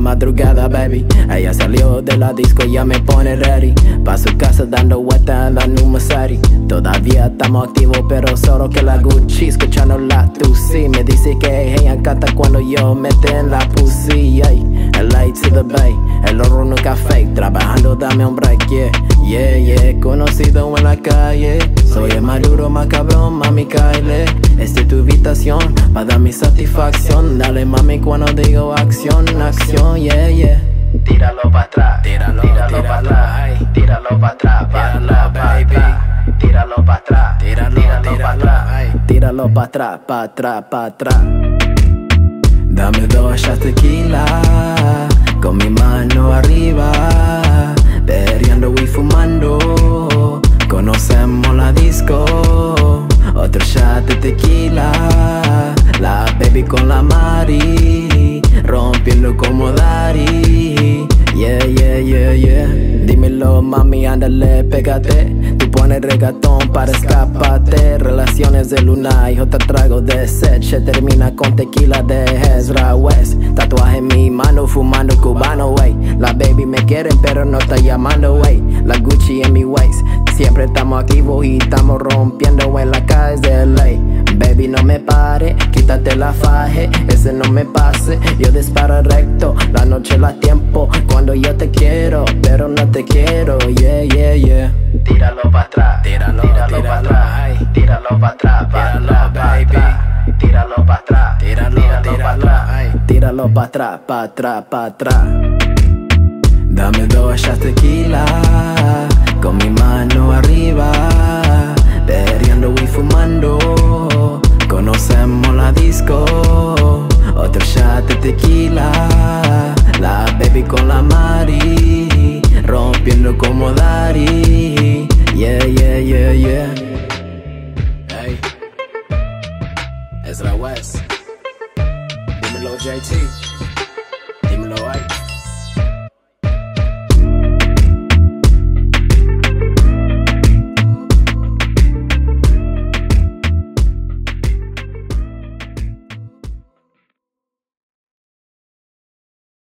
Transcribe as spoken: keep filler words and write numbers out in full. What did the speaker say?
madrugada, baby. Ella salió de la disco y ya me pone ready. Pa' su casa dando vueltas en la new Mercedes. Todavía estamos activos, pero solo que la Gucci. Escuchando la Tusi. Me dice que ella encanta cuando yo mete en la pussy, yeah. L A to the Bay, el oro nunca fake. Trabajando, dame un break, yeah. Yeah, yeah, conocido en la calle. Soy el más duro, más cabrón, mami, Kyle. Esta es tu invitación, pa' dar mi satisfacción. Dale, mami, cuando digo acción, acción, yeah, yeah. Tíralo pa' atrás, Tíralo, tíralo tíralo, pa' atrás, ay. tíralo pa' atrás, Tíralo, tíralo pa' baby. atrás, tíralo pa' atrás, Tíralo, tíralo pa' tíralo, atrás. ay. Tíralo pa' atrás, pa' atrás, pa' atrás. Dame dos shots tequila, con mi mano arriba, perreando y fumando. Conocemos la disco, otro shot de tequila. La baby con la Mari, rompiendo como Dari. Yeah, yeah, yeah, yeah. Dímelo, mami, ándale, pégate. Tú pones reggaetón para escaparte. Relaciones de luna y otro trago de set. Se termina con tequila de Ezra West. Tatuaje en mi mano, fumando cubano, wey. La baby me quiere, pero no está llamando, wey. La Gucci en mi waist. Siempre estamos activos y estamos rompiendo en la calle de L A. Baby, no me pare, quítate la faje, ese no me pase. Yo disparo recto, la noche la tiempo. Cuando yo te quiero, pero no te quiero, yeah, yeah, yeah. Tíralo pa' atrás, Tíralo, tíralo tíralo, pa' atrás, ay. tíralo pa' atrás, pa' Tíralo, atrás, pa' baby. atrás. Tíralo pa' atrás, Tíralo, tíralo pa' tíralo, atrás. ay. Tíralo pa' atrás, pa' atrás, pa' atrás. Dame dos shots tequila, con mi mano arriba, perreando y fumando. Conocemos la disco, otro shot de tequila. La baby con la Mari, rompiendo como Dari. Yeah, yeah, yeah, yeah. Hey, Ezra West, dímelo J T.